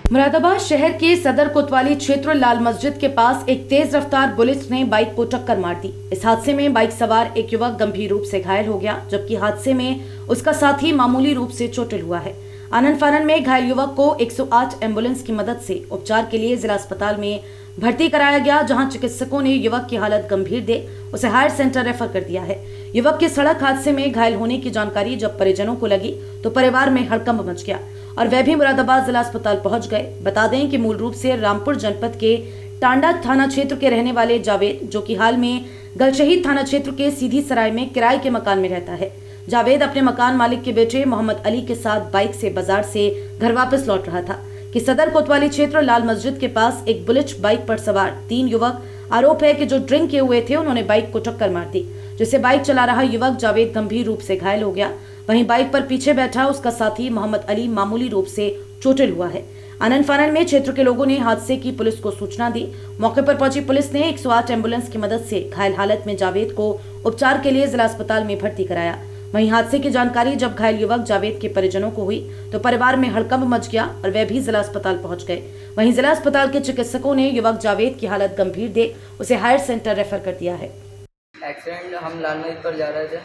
मुरादाबाद शहर के सदर कोतवाली क्षेत्र लाल मस्जिद के पास एक तेज रफ्तार बुलेट ने बाइक को टक्कर मार दी। इस हादसे में बाइक सवार एक युवक गंभीर रूप से घायल हो गया, जबकि हादसे में उसका साथी मामूली रूप से चोटिल हुआ है। आनन फानन में घायल युवक को 108 एम्बुलेंस की मदद से उपचार के लिए जिला अस्पताल में भर्ती कराया गया, जहां चिकित्सकों ने युवक की हालत गंभीर देख उसे हायर सेंटर रेफर कर दिया है। युवक के सड़क हादसे में घायल होने की जानकारी जब परिजनों को लगी तो परिवार में हड़कंप मच गया और वह भी मुरादाबाद जिला अस्पताल पहुंच गए। बता दें कि मूल रूप से रामपुर जनपद के टांडा थाना क्षेत्र के रहने वाले जावेद, जो कि हाल में गलशहीद थाना क्षेत्र के सीधी सराय में किराए के मकान में रहता है। जावेद अपने मकान मालिक के बेटे मोहम्मद अली के साथ बाइक से बाजार से घर वापस लौट रहा था कि सदर कोतवाली क्षेत्र लाल मस्जिद के पास एक बुलेट बाइक पर सवार 3 युवक, आरोप है कि जो ड्रिंक किए हुए थे, उन्होंने बाइक को टक्कर मार दी, जिससे बाइक चला रहा युवक जावेद गंभीर रूप से घायल हो गया। वहीं बाइक पर पीछे बैठा उसका साथी मोहम्मद अली मामूली रूप से चोटिल हुआ है। आनन फानन में क्षेत्र के लोगों ने हादसे की पुलिस को सूचना दी। मौके पर पहुंची पुलिस ने 108 एम्बुलेंस की मदद से घायल हालत में जावेद को उपचार के लिए जिला अस्पताल में भर्ती कराया। वहीं हादसे की जानकारी जब घायल युवक जावेद के परिजनों को हुई तो परिवार में हड़कंप मच गया और वे भी जिला अस्पताल पहुंच गए। वहीं जिला अस्पताल के चिकित्सकों ने युवक जावेद की हालत गंभीर देख उसे हायर सेंटर रेफर कर दिया है। एक्सीडेंट, हम लाल मस्जिद पर जा रहे थे।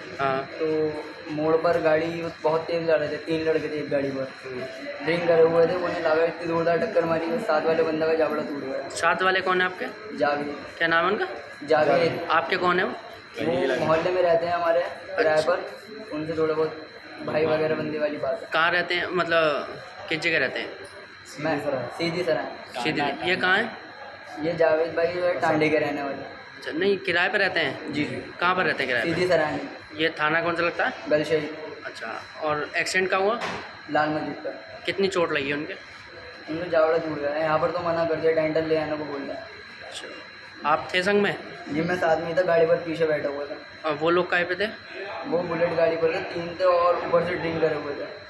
तो मोड़ पर गाड़ी बहुत तेज जा रहे थे, 3 लड़के थे एक गाड़ी पर, ड्रिंक करे हुए थे। उन्हें लगा इतनी जोरदार टक्कर मारी, साथ वाले बंदा का जाबड़ा टूट गया। साथ वाले कौन है आपके? जावेद। क्या नाम है उनका? जावेद। आपके कौन है वो? मोहल्ले में रहते हैं हमारे किराए पर, उनसे थोड़ा बहुत भाई वगैरह बंदे वाली बात है। कहाँ रहते हैं, मतलब किस जगह रहते हैं? मैं सीधी सराय। सीधी। ये कहाँ है? ये जावेद भाई जो है टांडे के रहने वाले। अच्छा, नहीं किराए पर रहते हैं? जी। कहाँ पर रहते हैं किराए? सीधी सराय में। ये थाना कौन सा लगता है? गलशहीद। अच्छा, और एक्सीडेंट कहाँ हुआ? लाल मस्जिद पर। कितनी चोट लगी है उनके? उनको जावड़ा टूट गया है। यहाँ पर तो मना कर दिया, डेंटल ले आने को बोल रहा है। अच्छा, आप थे संग में? जी, मैं साथ में था, गाड़ी पर पीछे बैठा हुआ था। और वो लोग काहे पे थे? वो बुलेट गाड़ी पर थे, 3 थे और ऊपर से ड्रिंक करे हुए थे।